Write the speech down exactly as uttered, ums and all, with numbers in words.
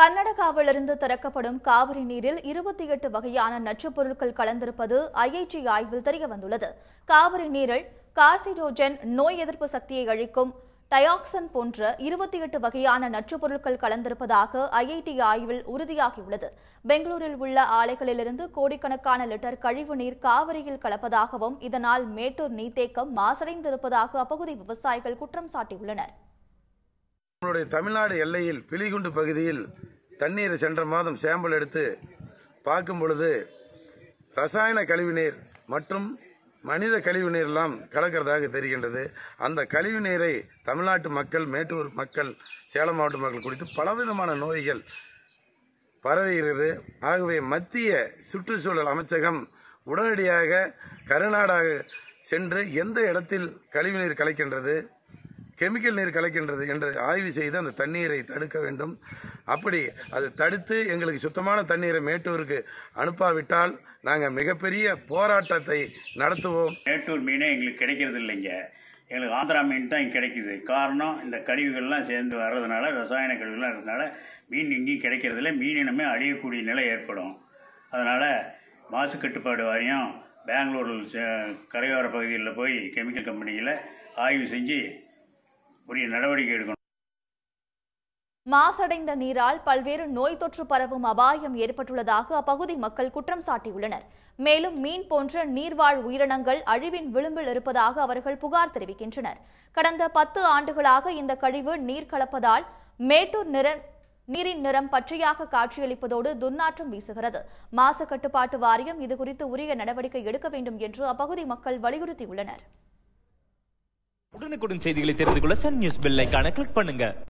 கர்நாடகாவிலிருந்து திறக்கப்படும் காவிரி நீரில் இருபத்தி எட்டு வகையான நச்சுப் பொருட்கள் கலந்திருப்பது ஐஐடி ஆய்வில் தெரியவந்துள்ளது. காவிரி நீரில் கார்சினோஜன், நோய் எதிர்ப்பு சக்தியை அளிக்கும் டயாக்சின் போன்ற இருபத்தி எட்டு வகையான நச்சுப் பொருட்கள் கலந்திருப்பதாக ஐஐடி ஆய்வில் உறுதியாகியுள்ளது. பெங்களூரில் உள்ள ஆலைகளிலிருந்து கோடிக்கணக்கான லிட்டர் கழிவு நீர் காவிரியில் கலப்பதாகவும் இதனால் மேட்டூர் நீர்த்தேக்கம் மாசடைந்திருப்பதாக அப்பகுதி விவசாயிகள் குற்றம் சாட்டியுள்ளனர். நம்முடைய தமிழ்நாடு எல்லையில் பிலிகுண்டு பகுதியில் தண்ணீரை சென்ற மாதம் சாம்பிள் எடுத்து பார்க்கும் பொழுது ரசாயன கழிவுநீர் மற்றும் மனித கழிவு நீரெல்லாம் கலக்கிறதாக தெரிகின்றது. அந்த கழிவு நீரை தமிழ்நாட்டு மக்கள், மேட்டூர் மக்கள், சேலம் மாவட்ட மக்கள் குடித்து பலவிதமான நோய்கள் பரவுகிறது. ஆகவே மத்திய சுற்றுச்சூழல் அமைச்சகம் உடனடியாக கர்நாடகாக சென்று எந்த இடத்தில் கழிவுநீர் கலக்கின்றது, கெமிக்கல் நீர் கலக்கின்றது என்று ஆய்வு செய்து அந்த தண்ணீரை தடுக்க வேண்டும். அப்படி அதை தடுத்து எங்களுக்கு சுத்தமான தண்ணீரை மேட்டூருக்கு அனுப்பாவிட்டால் நாங்கள் மிகப்பெரிய போராட்டத்தை நடத்துவோம். மேட்டூர் மீனே எங்களுக்கு கிடைக்கிறது இல்லைங்க. எங்களுக்கு ஆந்திரா மீன் தான் இங்கே கிடைக்குது. காரணம் இந்த கழிவுகள்லாம் சேர்ந்து வர்றதுனால, ரசாயன கழிவுகள்லாம் இருக்கிறதுனால மீன் இங்கேயும் கிடைக்கிறதில்ல. மீனினமே அழியக்கூடிய நிலை ஏற்படும். அதனால் மாசு கட்டுப்பாடு வாரியம் பெங்களூரில் கரையோர பகுதியில் போய் கெமிக்கல் கம்பெனியில் ஆய்வு செஞ்சு உரிய நடவடிக்கை எடுக்கணும். மாசடைந்த நீரால் பல்வேறு நோய் தொற்று பரவும் அபாயம் ஏற்பட்டுள்ளதாக அப்பகுதி மக்கள் குற்றம் சாட்டியுள்ளனர். மேலும் மீன் போன்ற நீர்வாழ் உயிரினங்கள் அழிவின் விளிம்பில் இருப்பதாக அவர்கள் புகார் தெரிவிக்கின்றனர். கடந்த பத்து ஆண்டுகளாக இந்த கழிவு நீர் கலப்பதால் மேட்டூர் நிற நீரின் நிறம் பச்சையாக காட்சியளிப்பதோடு துர்நாற்றம் வீசுகிறது. மாசு கட்டுப்பாட்டு வாரியம் இதுகுறித்து உரிய நடவடிக்கை எடுக்க வேண்டும் என்று அப்பகுதி மக்கள் வலியுறுத்தியுள்ளனர். உடனுக்குடன் செய்திகளை தெரிந்து கொள்ள சன் நியூஸ் பெல் ஐகானை கிளிக் பண்ணுங்க.